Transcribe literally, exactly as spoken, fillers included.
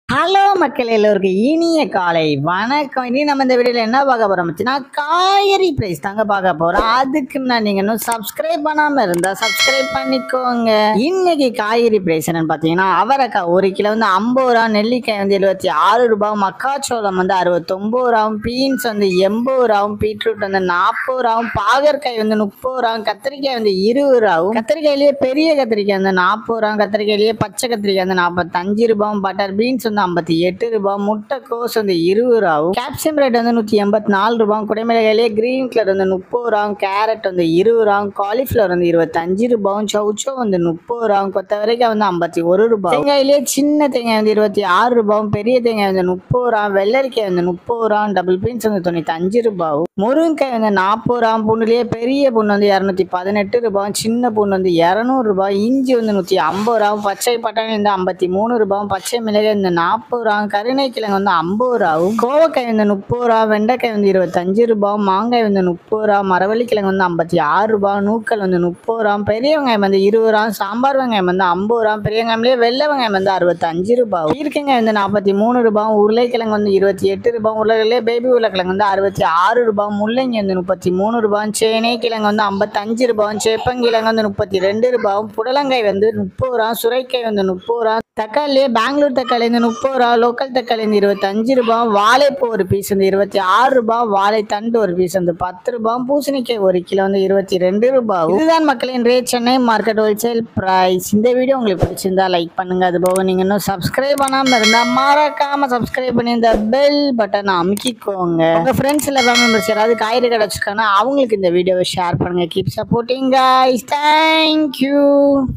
Hello மக்கள் எல்லோருக்கும் இனிய காலை வணக்கம். இனி நம்ம இந்த வீடியோவில் என்ன பார்க்க போகிறோம் அப்படின்னா காய்கறி ப்ரைஸ் தாங்க பார்க்க போகிறோம். அதுக்கு நான் நீங்கள் இன்னும் சப்ஸ்கிரைப் பண்ணாமல் இருந்தால் சப்ஸ்கிரைப் பண்ணிக்கோங்க. இன்னைக்கு காய்கறி ப்ரைஸ் என்னன்னு பார்த்தீங்கன்னா அவரைக்காய் ஒரு கிலோ வந்து ஐம்பது ரூபா, நெல்லிக்காய் வந்து எழுபத்தி ஆறு ரூபாய், மக்காச்சோளம் வந்து அறுபத்தொம்பது ரூபாயும், பீன்ஸ் வந்து எண்பது ரூபாயும், பீட்ரூட் வந்து நாற்பது ரூபாயும், பாகற்காய் வந்து முப்பது ரூபாயும், கத்திரிக்காய் வந்து இருபது ரூபாயும், கத்திரிக்காயிலேயே பெரிய கத்திரிக்காய் வந்து நாற்பது ரூபாயும், கத்திரிக்காயிலேயே பச்சை கத்திரிக்காய் வந்து நாற்பத்தஞ்சு ரூபாயும், பட்டர் பீன்ஸ் வந்து ஐம்பத்தி எட்டு ரூபாய், முட்டைக்கோஸ் வந்து இருபது ரூபாயும், கேப்சியம் ரேட் வந்து நூற்றி எண்பத்தி நாலு ரூபாயும், குடைமிளகாயிலே கிரீன் கலர் வந்து முப்பது ரூபாயும், கேரட் வந்து இருபது ரூபாயும், காலிஃப்ளவர் வந்து இருபத்தஞ்சு ரூபாயும், சவுச்சோ வந்து முப்பது ரூபாயும், கொத்தவரைக்காய் வந்து ஐம்பத்தி ஒரு ரூபாய், தேங்காயிலே சின்ன தேங்காய் வந்து இருபத்தி ஆறு ரூபாயும், பெரிய தேங்காய் வந்து முப்பது ரூபாயும், வெள்ளரிக்காய் வந்து முப்பது ரூபாயும், டபுள் பீன்ஸ் வந்து தொண்ணூத்தி அஞ்சு ரூபாயும், முருங்கைக்காய் வந்து நாற்பது ரூபாயும், பூண்டுலேயே பெரிய பூண்டு வந்து இரநூத்தி பதினெட்டு ரூபாயும், சின்ன பூண்டு வந்து இரநூறு ரூபாய், இஞ்சி வந்து நூற்றி ஐம்பது ரூபாயும், பச்சை பட்டாணி வந்து ஐம்பத்தி மூணு ரூபாயும், பச்சை மிளகாய் வந்து நாற்பது ரூபாயும், கருணைக்கிழங்கு வந்து ஐம்பது ரூபாயும், கோவக்காய் வந்து முப்பது ரூபா, வெண்டைக்காய் வந்து இருபத்தஞ்சு ரூபாயும், மாங்காய் வந்து முப்பது ரூபா, மரவள்ளிக்கிழங்கு வந்து ஐம்பத்தி ஆறு ரூபாய், நூக்கல் வந்து முப்பது ரூபாயும், பெரிய வெங்காயம் வந்து இருபது ரூபாயும், சாம்பார் வெங்காயம் வந்து ஐம்பது ரூபாயும், பெரிய வெங்காயம்லேயே வெள்ளை வெங்காயம் வந்து அறுபத்தஞ்சு ரூபாய், பீர்க்கங்காய் வந்து நாற்பத்தி மூணு ரூபாயும், உருளைக்கிழங்கு வந்து இருபத்தி எட்டு ரூபாயும், உருளைக்கிழங்கு பேபி உருளைக்கிழங்கு வந்து அறுபத்தி ஆறு ரூபாயும், முள்ளங்கி வந்து முப்பத்தி மூணு ரூபாயும், சேனை கிழங்கு வந்து ஐம்பத்தஞ்சு ரூபாயும், சேப்பங்கிழங்கு வந்து முப்பத்தி ரெண்டு ரூபாயும், புடலங்காய் வந்து முப்பது ரூபா, சுரைக்காய் வந்து முப்பது ரூபா, தக்காளியே பெங்களூர் தக்காளி வந்து முப்பது ரூபா, லோக்கல் தக்காளி வந்து இருபத்தஞ்சு ரூபாய், வாழைப்பூ ஒரு பீஸ் வந்து இருபத்தி ஆறு ரூபாய், வாழைத்தண்டு ஒரு பீஸ் வந்து பத்து ரூபாய், பூசணிக்காய் ஒரு கிலோ வந்து இருபத்தி ரெண்டு ரூபாய். இதுதான் மக்களின் rate Chennai market wholesale price. இந்த வீடியோ உங்களுக்கு பிடிச்சிருந்தா லைக் பண்ணுங்க. அது போக நீங்க இன்னும் சப்ஸ்கிரைப் பண்ணாம இருந்தா மறக்காம சப்ஸ்கிரைப் பண்ணி இந்த பெல் பட்டன் அமுக்கிக்கோங்க. உங்க ஃப்ரெண்ட்ஸ் இல்ல ஃபேமிலி மெம்பர்ஸ் யாராவது காய்கறி கடை வச்சிருக்காங்கன்னா அவங்களுக்கு இந்த வீடியோவை ஷேர் பண்ணுங்க. Keep supporting guys. தேங்க்யூ.